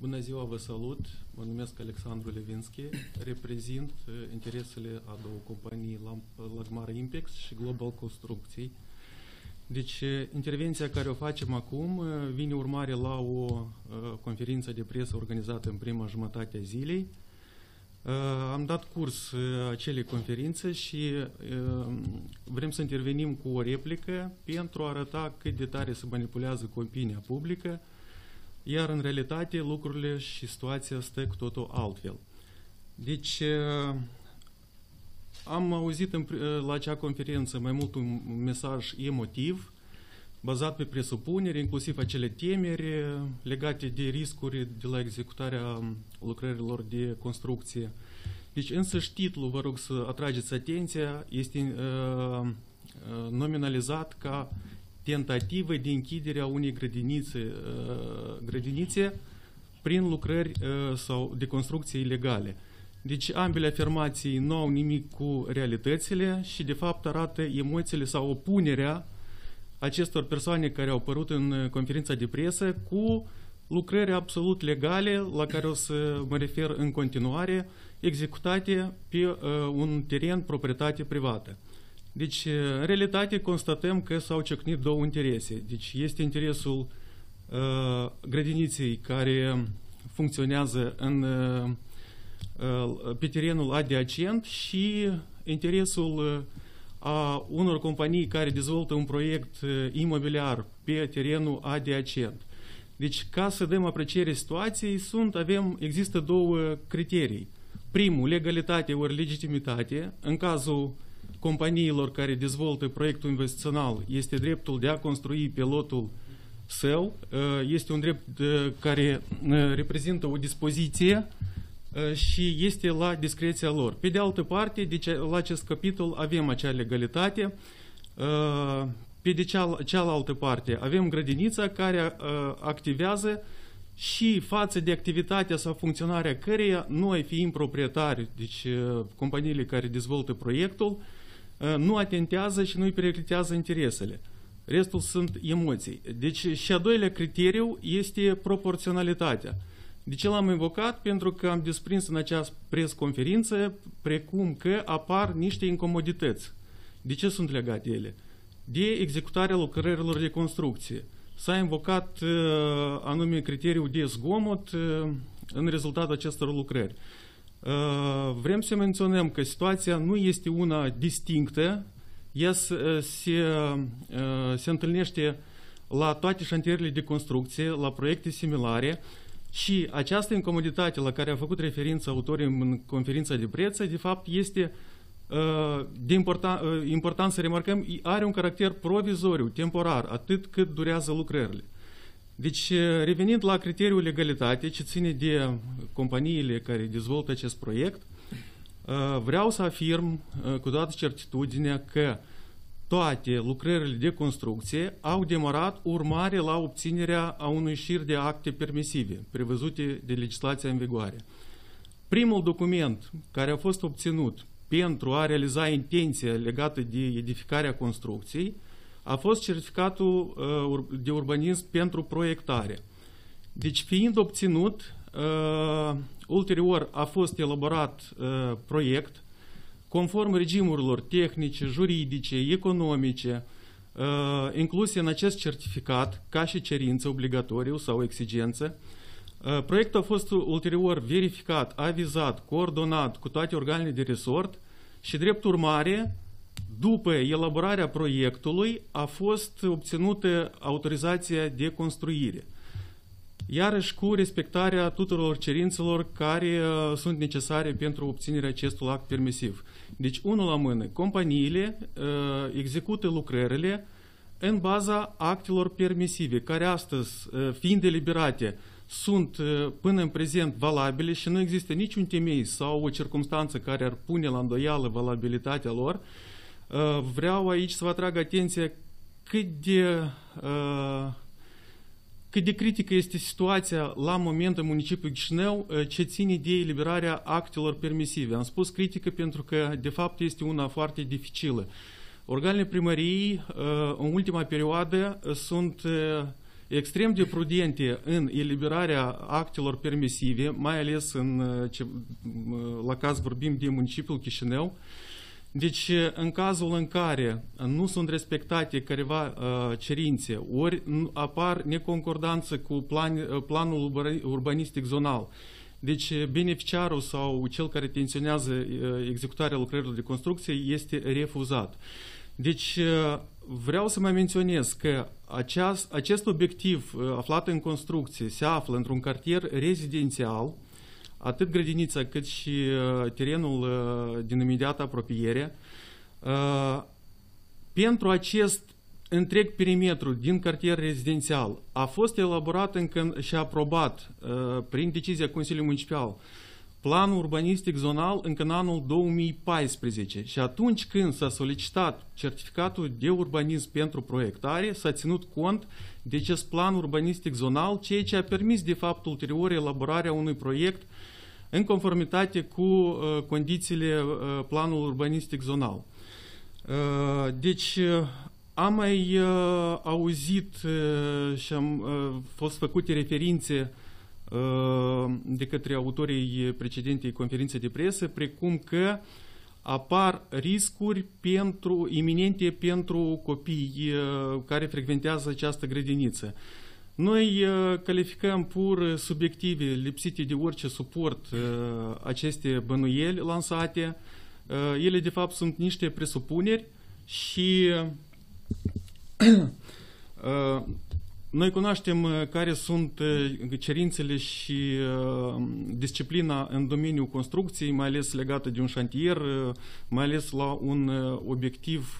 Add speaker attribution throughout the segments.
Speaker 1: Bună ziua, vă salut! Mă numesc Alexandru Levinski, reprezint interesele a două companii, Lagmar Impex și Global Construcții. Deci, intervenția care o facem acum vine urmare la o conferință de presă organizată în prima jumătate a zilei. Am dat curs acelei conferințe și vrem să intervenim cu o replică pentru a arăta cât de tare se manipulează cu opinia publică, iar în realitate lucrurile și situația stă cu totul altfel. Deci, am auzit la acea conferință mai mult un mesaj emotiv, bazat pe presupuneri, inclusiv acele temeri legate de riscuri de la executarea lucrărilor de construcție. Deci, însăși titlul, vă rog să atrageți atenția, este nominalizat ca tentativă de închidere a unei grădinițe prin lucrări sau de construcție ilegale. Deci ambele afirmații nu au nimic cu realitățile și de fapt arată emoțiile sau opunerea acestor persoane care au apărut în conferința de presă cu lucrări absolut legale, la care o să mă refer în continuare, executate pe un teren proprietate privată. Deci, în realitate, constatăm că s-au ciocnit două interese. Deci, este interesul grădiniței care funcționează pe terenul adiacent și interesul a unor companii care dezvoltă un proiect imobiliar pe terenul adiacent. Deci, ca să dăm apreciere situației, există două criterii. Primul, legalitate ori legitimitate. În cazul companiilor care dezvoltă proiectul investițional, este dreptul de a construi pe lotul său. Este un drept care reprezintă o dispoziție și este la discreția lor. Pe de altă parte, deci, la acest capitol avem acea legalitate. Pe de cealaltă parte avem grădinița care activează și față de activitatea sau funcționarea căreia noi, fiind proprietari, deci companiile care dezvoltă proiectul, nu atentează și nu îi periclitează interesele. Restul sunt emoții. Deci și a doilea criteriu este proporționalitatea. De ce l-am invocat? Pentru că am desprins în această presconferință precum că apar niște incomodități. De ce sunt legate ele? De executarea lucrărilor de construcție. S-a invocat anume criteriul de zgomot în rezultatul acestor lucrări. Vrem să menționăm că situația nu este una distinctă, ea se întâlnește la toate șantierele de construcție, la proiecte similare și această incomoditate la care a făcut referință autorii în conferința de presă, de fapt, este important să remarcăm, are un caracter provizoriu, temporar, atât cât durează lucrările. Deci, revenind la criteriul legalitate, ce ține de companiile care dezvoltă acest proiect, vreau să afirm cu toată certitudinea că toate lucrările de construcție au demarat urmare la obținerea a unui șir de acte permisive, prevăzute de legislația în vigoare. Primul document care a fost obținut pentru a realiza intenția legată de edificarea construcției a fost certificatul de urbanism pentru proiectare. Deci, fiind obținut, ulterior a fost elaborat proiect conform regimurilor tehnice, juridice, economice, incluse în acest certificat ca și cerință obligatoriu sau exigență. Proiectul a fost ulterior verificat, avizat, coordonat cu toate organele de resort și, drept urmare, după elaborarea proiectului, a fost obținută autorizația de construire, iarăși cu respectarea tuturor cerințelor care sunt necesare pentru obținerea acestui act permisiv. Deci, unul la mână, companiile execută lucrările în baza actelor permisive, care astăzi, fiind deliberate, sunt până în prezent valabile și nu există niciun temei sau o circumstanță care ar pune la îndoială valabilitatea lor. Vreau aici să vă atrag atenția cât de critică este situația la moment în municipiul Chișinău ce ține de eliberarea actelor permisive. Am spus critică pentru că, de fapt, este una foarte dificilă. Organele primăriei, în ultima perioadă, sunt extrem de prudente în eliberarea actelor permisive, mai ales la caz vorbim de municipiul Chișinău. Deci, în cazul în care nu sunt respectate careva cerințe, ori apar neconcordanță cu planul urbanistic zonal, deci beneficiarul sau cel care intenționează executarea lucrărilor de construcție este refuzat. Deci, vreau să mai menționez că acest obiectiv aflat în construcție se află într-un cartier rezidențial, atât grădinița cât și terenul din imediată apropiere. Pentru acest întreg perimetru din cartier rezidențial a fost elaborat și aprobat prin decizia Consiliului Municipal planul urbanistic zonal încă în anul 2014 și atunci când s-a solicitat certificatul de urbanism pentru proiectare, s-a ținut cont de acest plan urbanistic zonal, ceea ce a permis de fapt ulterior elaborarea unui proiect în conformitate cu condițiile planului urbanistic zonal. Deci am mai auzit și am fost făcute referințe de către autorii precedentei conferințe de presă, precum că apar riscuri iminente pentru copii care frecventează această grădiniță. Noi calificăm pur subiective, lipsite de orice suport, aceste bănuieli lansate. Ele de fapt sunt niște presupuneri și noi cunoaștem care sunt cerințele și disciplina în domeniul construcției, mai ales legată de un șantier, mai ales la un obiectiv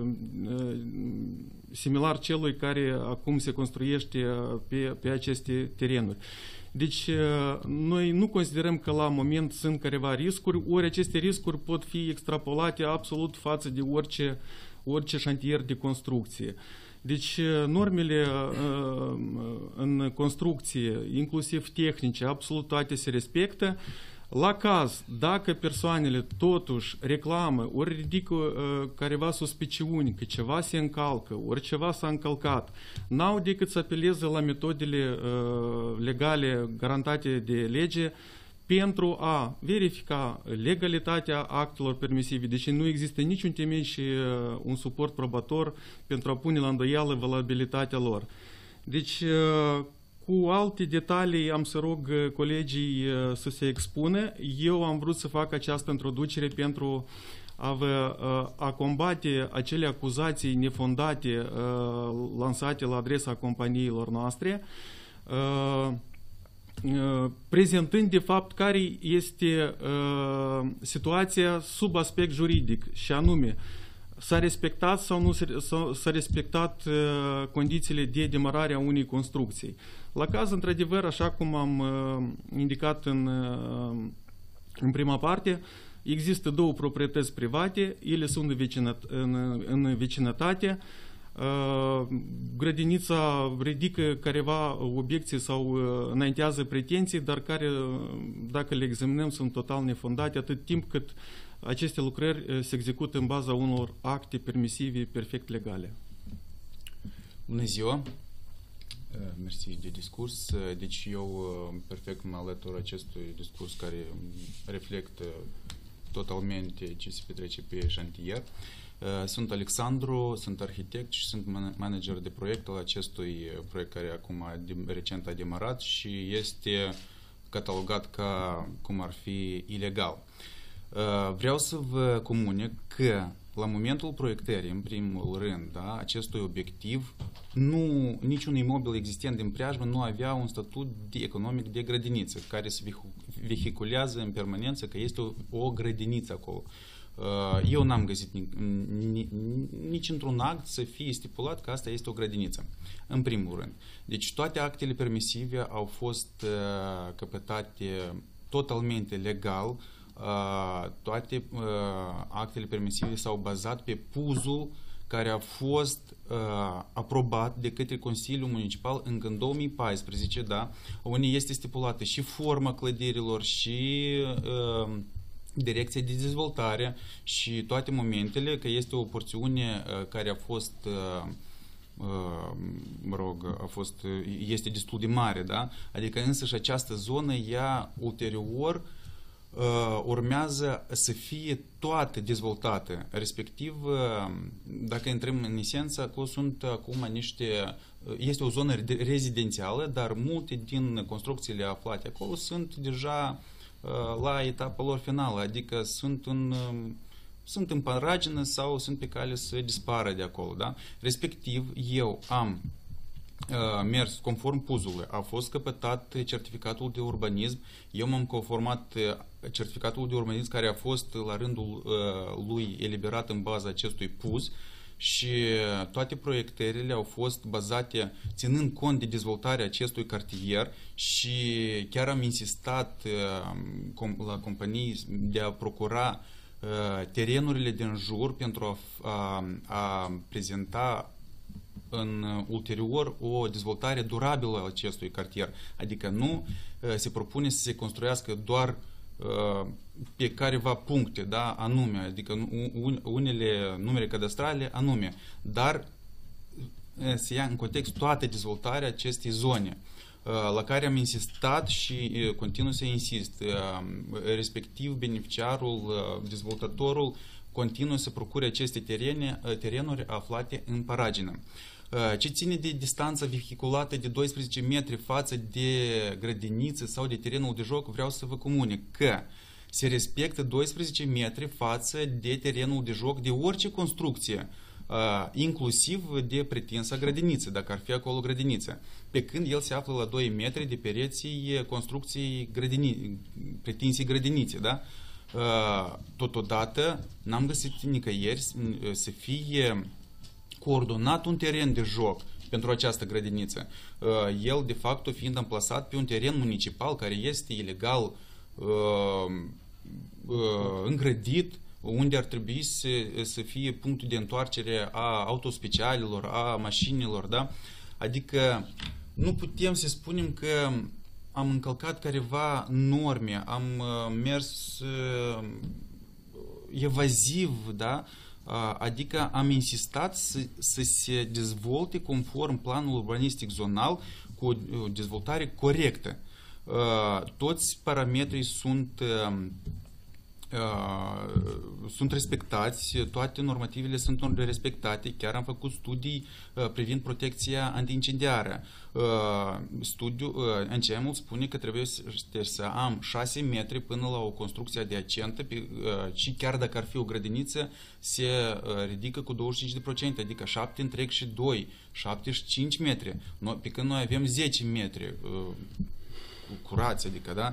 Speaker 1: similar celui care acum se construiește pe aceste terenuri. Deci noi nu considerăm că la moment sunt careva riscuri, ori aceste riscuri pot fi extrapolate absolut față de orice șantier de construcție. Deci normele în construcție, inclusiv tehnice, absolut toate se respectă. La caz, dacă persoanele totuși reclamă, ori ridică careva suspiciuni că ceva se încalcă, ori ceva s-a încălcat, n-au decât să apeleze la metodele legale garantate de lege pentru a verifica legalitatea actelor permisive. Deci nu există niciun temei și un suport probator pentru a pune la îndoială valabilitatea lor. Deci, cu alte detalii am să rog colegii să se expună. Eu am vrut să fac această introducere pentru a combate acele acuzații nefondate lansate la adresa companiilor noastre, prezentând de fapt care este situația sub aspect juridic, și anume s-a respectat sau nu s-a respectat condițiile de demarare a unei construcții. La caz, într-adevăr, așa cum am indicat în prima parte, există două proprietăți private, ele sunt în vecinătate. Grădinița ridică careva obiecții sau înaintează pretenții, dar care, dacă le examinăm, sunt total nefondate, atât timp cât aceste lucrări se execută în baza unor acte permisive perfect legale.
Speaker 2: Bună ziua! Mersi de discurs. Deci eu perfect mă alătur acestui discurs care reflectă totalmente ce se petrece pe șantier. Sunt Alexandru, sunt arhitect și sunt manager de proiect al acestui proiect care acum recent a demarat și este catalogat ca cum ar fi ilegal. Vreau să vă comunic că la momentul proiectării, în primul rând, da, acestui obiectiv, niciun imobil existent din preajmă nu avea un statut economic de grădiniță, care se vehiculează în permanență că este o grădiniță acolo. Eu n-am găsit nici într-un act să fie stipulat că asta este o grădiniță, în primul rând. Deci toate actele permisive au fost căpătate totalmente legal, toate actele permisive s-au bazat pe puzul care a fost aprobat de către Consiliul Municipal încă în 2014, da, unde este stipulată și forma clădirilor și direcția de dezvoltare și toate momentele, că este o porțiune care a fost mă rog, este destul de mare, da? Adică însăși această zonă, ea ulterior urmează să fie toate dezvoltate. Respectiv, dacă intrăm în esență, acolo sunt acum este o zonă rezidențială, dar multe din construcțiile aflate acolo sunt deja la etapa lor finală, adică sunt în paragină sau sunt pe cale să dispară de acolo, da? Respectiv, eu am mers conform PUZ-ului, a fost căpătat certificatul de urbanism, eu m-am conformat certificatul de urbanism care a fost la rândul lui eliberat în baza acestui PUZ și toate proiectările au fost bazate ținând cont de dezvoltarea acestui cartier și chiar am insistat la companii de a procura terenurile din jur pentru a prezenta în ulterior o dezvoltare durabilă a acestui cartier. Adică nu se propune să se construiască doar pe careva puncte, da, anume, adică unele numere cadastrale anume, dar se ia în context toată dezvoltarea acestei zone, la care am insistat și continuu să insist, respectiv beneficiarul, dezvoltatorul continuă să procure aceste terenuri aflate în paragină. Ce ține de distanța vehiculată de 12 metri față de grădiniță sau de terenul de joc, vreau să vă comunic că se respectă 12 metri față de terenul de joc de orice construcție, inclusiv de pretinsa grădiniță, dacă ar fi acolo grădiniță, pe când el se află la 2 metri de pereții construcției pretinsii grădinițe, da? Totodată n-am găsit nicăieri să fie coordonat un teren de joc pentru această grădiniță. El, de fapt, fiind amplasat pe un teren municipal care este ilegal îngrădit, unde ar trebui să fie punctul de întoarcere a autospecialilor, a mașinilor, da? Adică nu putem să spunem că am încălcat careva norme, am mers evaziv, da? Adică am insistat să se dezvolte conform planul urbanistic zonal cu o dezvoltare corectă. Toți parametrii sunt respectați, toate normativele sunt respectate, chiar am făcut studii privind protecția antiincendiară. NCM-ul spune că trebuie să am 6 metri până la o construcție adiacentă și chiar dacă ar fi o grădiniță se ridică cu 25%, adică 7 întreg și 2, 75 metri, pe când noi avem 10 metri curați, adică, da?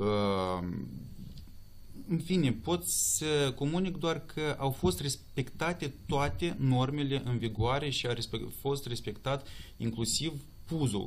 Speaker 2: În fine, pot să comunic doar că au fost respectate toate normele în vigoare și a fost respectat inclusiv PUZ-ul.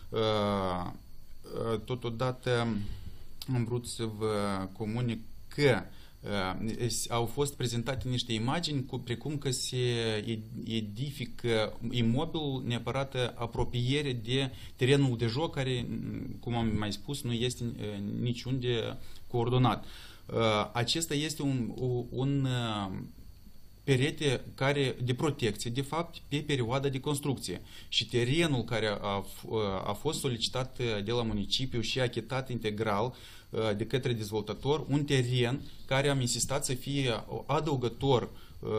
Speaker 2: Totodată am vrut să vă comunic că au fost prezentate niște imagini precum că se edifică imobilul neapărat apropiere de terenul de joc care, cum am mai spus, nu este niciunde coordonat. Acesta este un perete de protecție, de fapt, pe perioada de construcție. Și terenul care a fost solicitat de la municipiu și achitat integral de către dezvoltator, un teren care am insistat să fie adăugător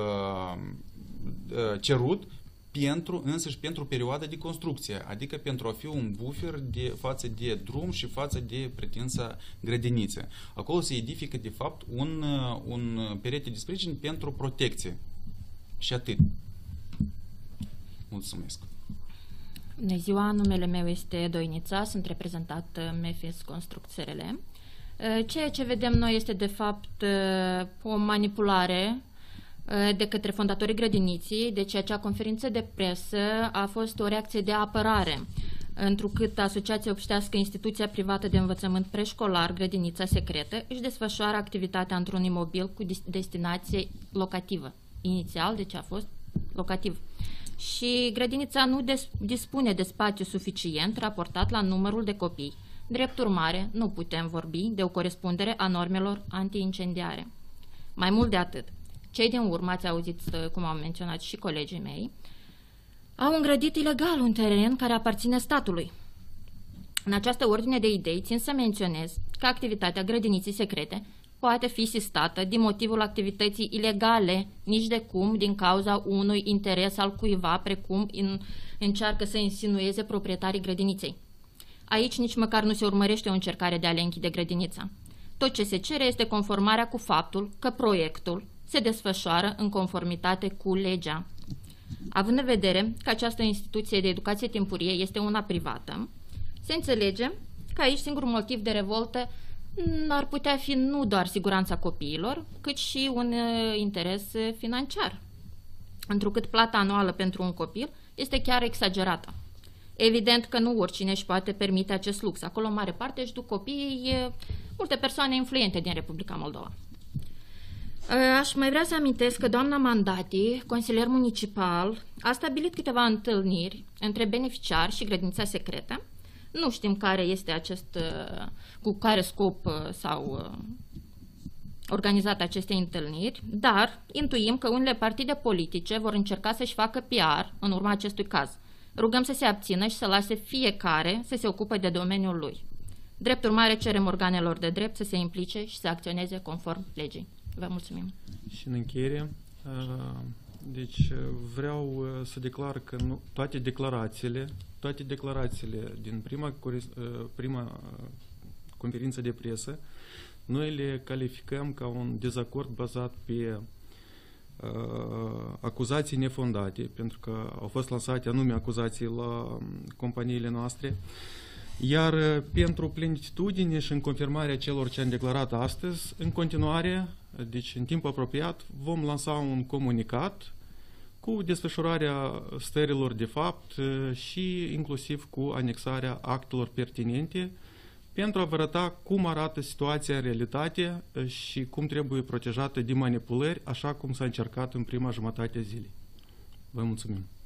Speaker 2: cerut însăși pentru perioada de construcție, adică pentru a fi un buffer față de drum și față de pretinsa grădiniță. Acolo se edifică, de fapt, un perete de sprijin pentru protecție. Și atât. Mulțumesc.
Speaker 3: Bună ziua, numele meu este Doinița, sunt reprezentat MEFIS Construct SRL. Ceea ce vedem noi este, de fapt, o manipulare de către fondatorii grădiniții, deci acea conferință de presă a fost o reacție de apărare, întrucât Asociația Obștească Instituția Privată de Învățământ Preșcolar, Grădinița Secretă, își desfășoară activitatea într-un imobil cu destinație locativă. Inițial, deci a fost locativ. Și grădinița nu dispune de spațiu suficient raportat la numărul de copii. Drept urmare, nu putem vorbi de o corespundere a normelor antiincendiare. Mai mult de atât, cei din urmă, ați auzit cum au menționat și colegii mei, au îngrădit ilegal un teren care aparține statului. În această ordine de idei țin să menționez că activitatea grădiniței secrete poate fi sistată din motivul activității ilegale, nici de cum din cauza unui interes al cuiva, precum încearcă să insinueze proprietarii grădiniței. Aici nici măcar nu se urmărește o încercare de a le închide grădinița. Tot ce se cere este conformarea cu faptul că proiectul se desfășoară în conformitate cu legea. Având în vedere că această instituție de educație timpurie este una privată, se înțelege că aici singurul motiv de revoltă ar putea fi nu doar siguranța copiilor, cât și un interes financiar, întrucât plata anuală pentru un copil este chiar exagerată. Evident că nu oricine își poate permite acest lux. Acolo, în mare parte, își duc copiii multe persoane influente din Republica Moldova. Aș mai vrea să amintesc că doamna Mandati, consilier municipal, a stabilit câteva întâlniri între beneficiari și grădinița secretă. Nu știm care este cu care scop s-au organizat aceste întâlniri, dar intuim că unele partide politice vor încerca să-și facă PR în urma acestui caz. Rugăm să se abțină și să lase fiecare să se ocupe de domeniul lui. Drept urmare, cerem organelor de drept să se implice și să acționeze conform legii. Vă mulțumim.
Speaker 1: Și în încheiere, deci vreau să declar că toate declarațiile din prima conferință de presă, noi le calificăm ca un dezacord bazat pe acuzații nefondate, pentru că au fost lansate anume acuzații la companiile noastre, iar pentru plenitudine și în confirmarea celor ce am declarat astăzi, în continuare, deci în timp apropiat, vom lansa un comunicat cu desfășurarea stărilor de fapt și inclusiv cu anexarea actelor pertinente pentru a vă arăta cum arată situația în realitate și cum trebuie protejată de manipulări, așa cum s-a încercat în prima jumătate a zilei. Vă mulțumim!